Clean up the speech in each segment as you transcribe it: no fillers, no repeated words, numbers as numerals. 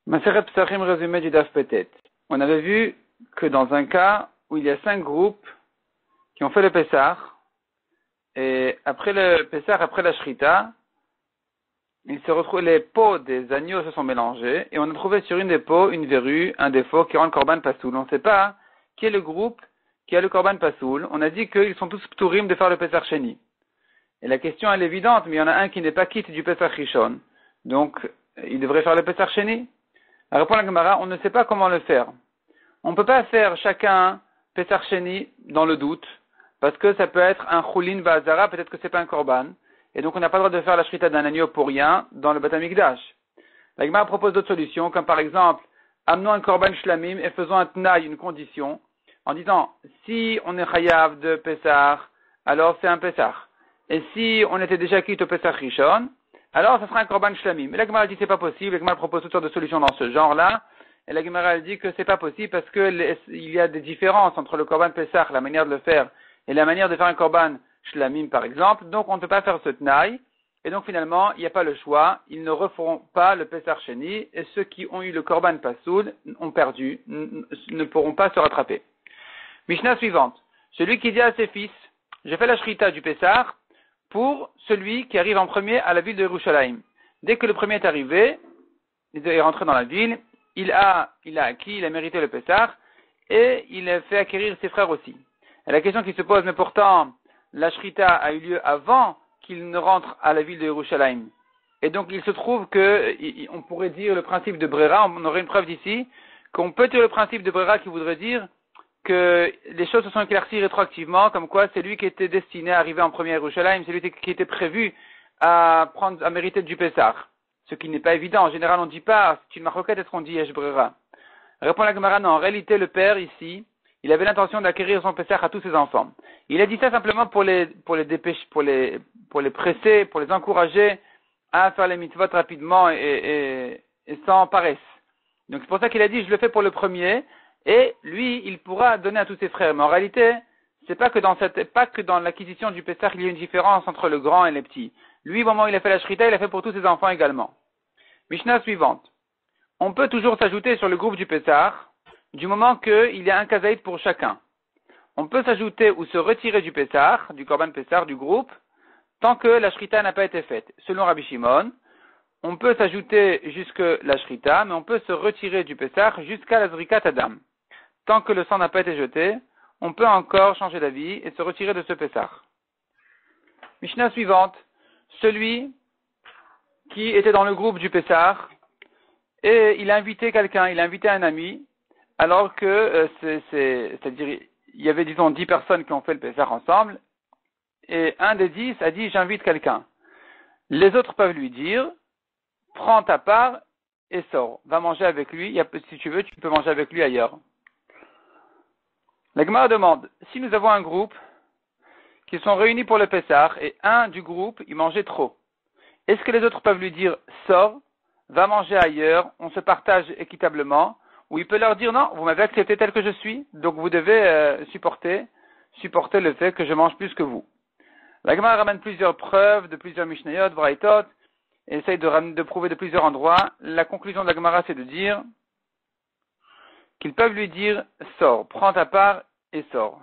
Maseret Psachim résumé du Daf Petet. On avait vu que dans un cas où il y a 5 groupes qui ont fait le Pessah, et après le Pessah, après la Shrita, les peaux des agneaux se sont mélangées, et on a trouvé sur une des peaux une verrue, un défaut qui rend le Korban Pasoul. On ne sait pas qui est le groupe qui a le Korban Pasoul. On a dit qu'ils sont tous pturim de faire le Pessah Sheni. Et la question elle est évidente, mais il y en a un qui n'est pas quitte du Pessah Rishon. Donc, il devrait faire le Pessah Sheni. La réponse à la Gemara, on ne sait pas comment le faire. On ne peut pas faire chacun Pessah Sheni dans le doute, parce que ça peut être un Choulin Vazara, peut-être que c'est pas un Korban. Et donc on n'a pas le droit de faire la Shrita d'un agneau pour rien dans le Beth Amikdash. La Gemara propose d'autres solutions, comme par exemple, amenons un Korban Shlamim et faisons un Tnaï, une condition, en disant, si on est Chayav de Pessah, alors c'est un Pessah. Et si on était déjà quitte au Pessah Rishon, alors ça sera un Korban Shlamim. Mais la Gemara dit c'est pas possible, la Gemara propose toutes sortes de solutions dans ce genre-là, et la Gemara dit que c'est pas possible parce que il y a des différences entre le Korban Pessah, la manière de le faire, et la manière de faire un Korban Shlamim par exemple, donc on ne peut pas faire ce Tnaï, et donc finalement il n'y a pas le choix, ils ne referont pas le Pessah Sheni, et ceux qui ont eu le Korban Pasoul ont perdu, ne pourront pas se rattraper. Mishnah suivante, celui qui dit à ses fils, j'ai fait la Shrita du Pessah, pour celui qui arrive en premier à la ville de Yerushalayim. Dès que le premier est arrivé, il est rentré dans la ville, il a acquis, il a mérité le Pessah, et il a fait acquérir ses frères aussi. Et la question qui se pose, mais pourtant, la Shrita a eu lieu avant qu'il ne rentre à la ville de Yerushalayim. Et donc, il se trouve que, on pourrait dire le principe de Brera, on aurait une preuve d'ici, qu'on peut dire le principe de Brera qui voudrait dire que les choses se sont éclaircies rétroactivement, comme quoi c'est lui qui était destiné à arriver en premier à Yerushalayim, c'est lui qui était prévu à mériter du Pessah. Ce qui n'est pas évident. En général, on ne dit pas, c'est une marroquette, est-ce qu'on dit Yesh Brera? Répond la Gemara, non. En réalité, le père, ici, il avait l'intention d'acquérir son Pessah à tous ses enfants. Il a dit ça simplement pour les dépêcher, pour les presser, pour les encourager à faire les mitzvot rapidement et sans paresse. Donc c'est pour ça qu'il a dit, je le fais pour le premier, et lui, il pourra donner à tous ses frères. Mais en réalité, c'est pas que dans l'acquisition du Pessah, il y a une différence entre le grand et les petits. Lui, au moment où il a fait la Shrita, il a fait pour tous ses enfants également. Mishnah suivante. On peut toujours s'ajouter sur le groupe du Pessah, du moment qu'il y a un kazaït pour chacun. On peut s'ajouter ou se retirer du Pessah, du Korban Pessah, du groupe, tant que la Shrita n'a pas été faite. Selon Rabbi Shimon, on peut s'ajouter jusque la Shrita, mais on peut se retirer du Pessah jusqu'à la Zrikat Adam. Tant que le sang n'a pas été jeté, on peut encore changer d'avis et se retirer de ce Pessah. Mishnah suivante. Celui qui était dans le groupe du Pessah et il a invité quelqu'un, il a invité un ami, alors que c'est-à-dire il y avait disons 10 personnes qui ont fait le Pessah ensemble et un des 10 a dit j'invite quelqu'un. Les autres peuvent lui dire prends ta part et sors, va manger avec lui, si tu veux tu peux manger avec lui ailleurs. La Gemara demande, si nous avons un groupe qui sont réunis pour le Pessah et un du groupe, il mangeait trop, est-ce que les autres peuvent lui dire, sors, va manger ailleurs, on se partage équitablement, ou il peut leur dire, non, vous m'avez accepté tel que je suis, donc vous devez supporter le fait que je mange plus que vous. La Gemara ramène plusieurs preuves de plusieurs Mishnayot, Vraitot, et essaye de prouver de plusieurs endroits. La conclusion de la Gemara, c'est de dire qu'ils peuvent lui dire, sors, prends ta part et sors.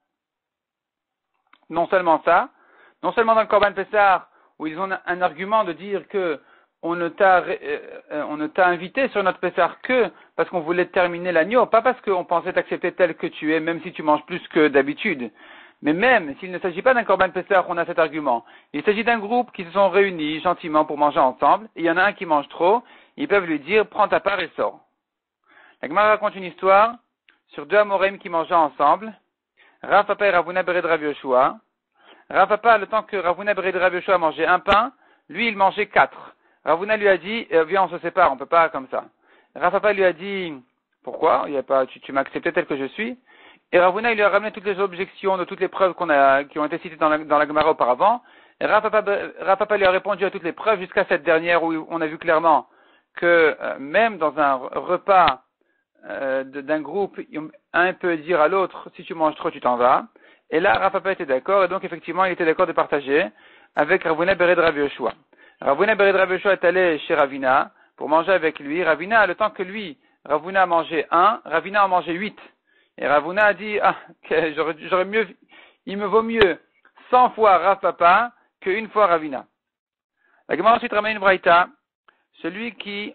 Non seulement ça, non seulement dans le Korban Pessah, où ils ont un argument de dire que on ne t'a invité sur notre Pessah que parce qu'on voulait terminer l'agneau, pas parce qu'on pensait t'accepter tel que tu es, même si tu manges plus que d'habitude. Mais même s'il ne s'agit pas d'un Korban Pessah, on a cet argument. Il s'agit d'un groupe qui se sont réunis gentiment pour manger ensemble, et il y en a un qui mange trop, ils peuvent lui dire, prends ta part et sors. La Gemara raconte une histoire sur 2 Amorim qui mangeaient ensemble. Rav Papa et Ravuna Bered Rav Yoshua. Rav Papa, le temps que Ravuna Bered Rav Yoshua mangeait un pain, lui il mangeait 4. Ravuna lui a dit, viens on se sépare, on peut pas comme ça. Rav Papa lui a dit, pourquoi? Tu m'as accepté tel que je suis. Et Ravuna il lui a ramené toutes les objections de toutes les preuves qui ont été citées dans la Gemara auparavant. Et Rav Papa lui a répondu à toutes les preuves jusqu'à cette dernière où on a vu clairement que même dans un repas d'un groupe, un peut dire à l'autre, si tu manges trop, tu t'en vas. Et là, Rav Papa était d'accord, et donc effectivement, il était d'accord de partager avec Ravuna Bered Rav Yoshua. Ravuna Bered Rav Yoshua est allé chez Ravina pour manger avec lui, Ravina, le temps que lui, Ravuna a mangé 1, Ravina a mangé 8. Et Ravuna a dit, j'aurais mieux, il me vaut mieux 100 fois Rav Papa qu'une fois Ravina. La Gemara ensuite ramène une braïta, celui qui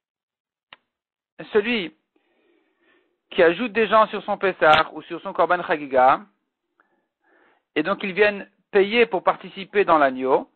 ajoute des gens sur son Pessah ou sur son Korban Chagiga, et donc ils viennent payer pour participer dans l'agneau,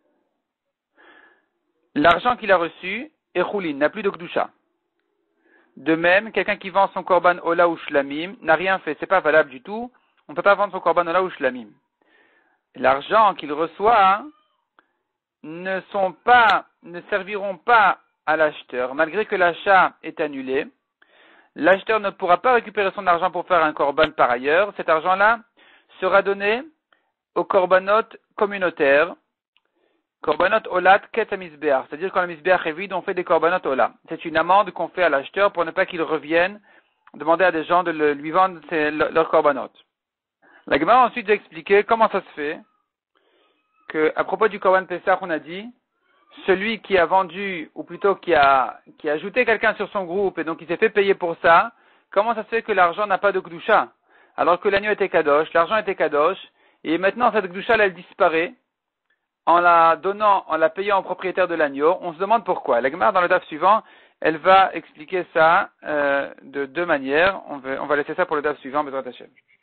l'argent qu'il a reçu est choulin, n'a plus de Kdusha. De même, quelqu'un qui vend son Korban Ola ou Shlamim n'a rien fait, c'est pas valable du tout, on ne peut pas vendre son Korban Ola ou Shlamim. L'argent qu'il reçoit ne serviront pas à l'acheteur, malgré que l'achat est annulé. L'acheteur ne pourra pas récupérer son argent pour faire un korban par ailleurs. Cet argent-là sera donné aux korbanot communautaires, korbanot olat ket hamizbeach, c'est-à-dire quand le mizbeach est vide, on fait des korbanot ola. C'est une amende qu'on fait à l'acheteur pour ne pas qu'il revienne demander à des gens de lui vendre leurs korbanot. La Gemara ensuite a expliqué comment ça se fait que, à propos du korban Pesach, on a dit celui qui a vendu, ou plutôt qui a ajouté quelqu'un sur son groupe et donc il s'est fait payer pour ça, comment ça se fait que l'argent n'a pas de Kdusha? Alors que l'agneau était Kadosh, l'argent était Kadosh, et maintenant cette Kdusha, elle disparaît en la payant au propriétaire de l'agneau. On se demande pourquoi. La Gemara, dans le daf suivant, elle va expliquer ça de deux manières. On va laisser ça pour le daf suivant, Bezrat Hashem.